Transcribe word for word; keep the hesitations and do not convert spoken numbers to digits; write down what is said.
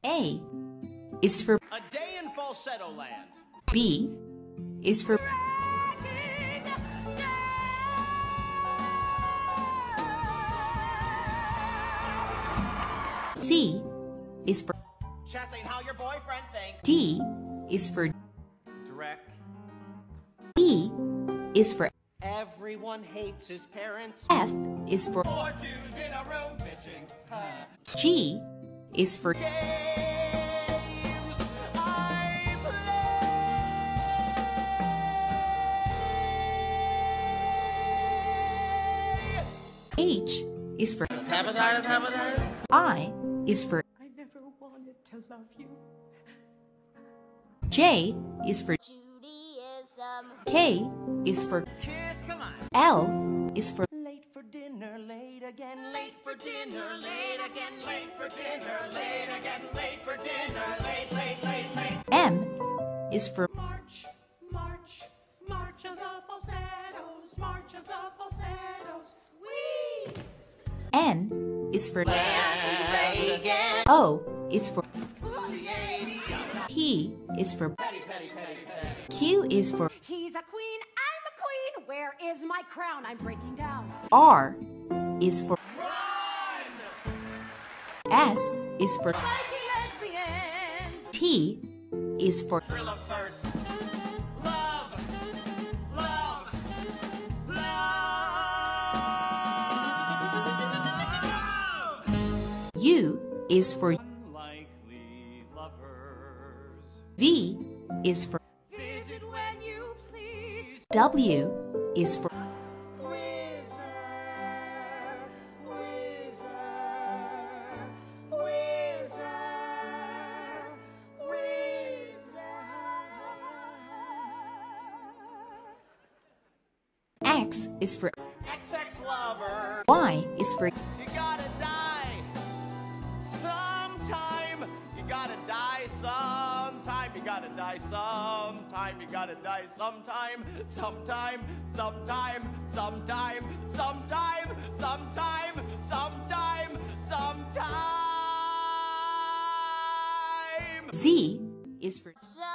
A is for A day in falsetto land. B is for C is for Chess ain't how your boyfriend thinks. D is for Direct. E is for Everyone hates his parents. F is for Four Jews in a room bitching. G is for Games I play. H is for Hepatitis, hepatitis. I is for I never wanted to love you. J is for Judaism. K is for Kiss, come on. L is for Late for dinner, late again, late for dinner, late again, late for dinner, late again, late for dinner, late, late, late, late. M is for March, march, march of the falsettos, march of the falsettos. Wee! N is for Nancy Reagan. O is for The eighties. P is for Petty, petty, petty, petty. Q is for He's a queen, I'm a queen. Where is my crown? I'm breaking down. R is for Run! S is for Mikey lesbians. T is for Thriller first. Love, love, love. U is for Unlikely lovers. V is for Visit when you please. W is for Whizzer, whizzer, whizzer, whizzer. X is for X X lover. Y is for You gotta die sometime. You gotta die sometime. You gotta die sometime. You gotta die sometime. Sometime. Sometime. Sometime. Sometime. Sometime. Sometime. Sometime. Z is for So